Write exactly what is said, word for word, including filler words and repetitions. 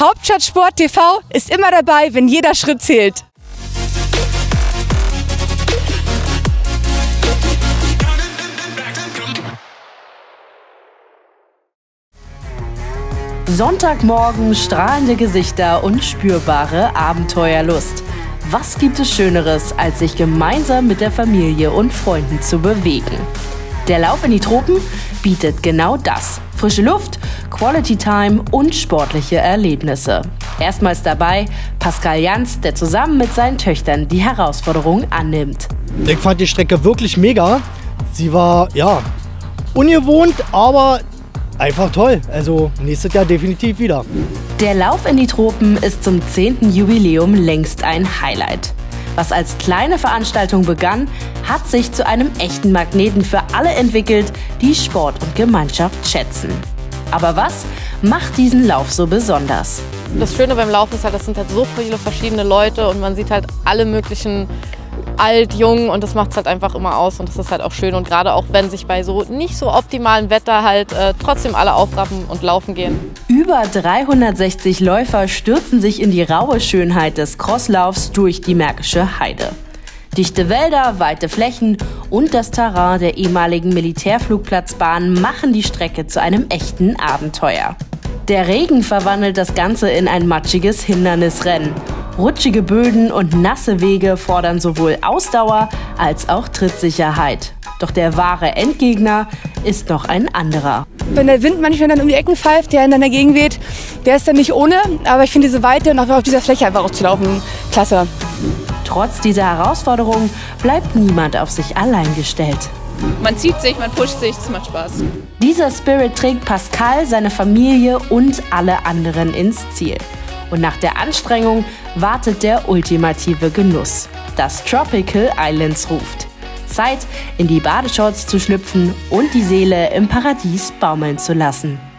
Hauptstadt Sport T V ist immer dabei, wenn jeder Schritt zählt. Sonntagmorgen, strahlende Gesichter und spürbare Abenteuerlust. Was gibt es Schöneres, als sich gemeinsam mit der Familie und Freunden zu bewegen? Der Lauf in die Tropen bietet genau das. Frische Luft, Quality Time und sportliche Erlebnisse. Erstmals dabei Pascal Janz, der zusammen mit seinen Töchtern die Herausforderung annimmt. Ich fand die Strecke wirklich mega. Sie war, ja, ungewohnt, aber einfach toll. Also nächstes Jahr definitiv wieder. Der Lauf in die Tropen ist zum zehnten Jubiläum längst ein Highlight. Was als kleine Veranstaltung begann, hat sich zu einem echten Magneten für alle entwickelt, die Sport und Gemeinschaft schätzen. Aber was macht diesen Lauf so besonders? Das Schöne beim Laufen ist halt, das sind halt so viele verschiedene Leute und man sieht halt alle möglichen alt, jung und das macht es halt einfach immer aus und das ist halt auch schön und gerade auch wenn sich bei so nicht so optimalen Wetter halt äh, trotzdem alle aufraffen und laufen gehen. Über dreihundertsechzig Läufer stürzen sich in die raue Schönheit des Crosslaufs durch die Märkische Heide. Dichte Wälder, weite Flächen und das Terrain der ehemaligen Militärflugplatzbahn machen die Strecke zu einem echten Abenteuer. Der Regen verwandelt das Ganze in ein matschiges Hindernisrennen. Rutschige Böden und nasse Wege fordern sowohl Ausdauer als auch Trittsicherheit. Doch der wahre Endgegner ist noch ein anderer. Wenn der Wind manchmal dann um die Ecken pfeift, der in deiner Gegend weht, der ist dann nicht ohne. Aber ich finde diese Weite und auch auf dieser Fläche einfach auch zu laufen, klasse. Trotz dieser Herausforderung bleibt niemand auf sich allein gestellt. Man zieht sich, man pusht sich, es macht Spaß. Dieser Spirit trägt Pascal, seine Familie und alle anderen ins Ziel. Und nach der Anstrengung wartet der ultimative Genuss. Das Tropical Islands ruft. Zeit, in die Badeshorts zu schlüpfen und die Seele im Paradies baumeln zu lassen.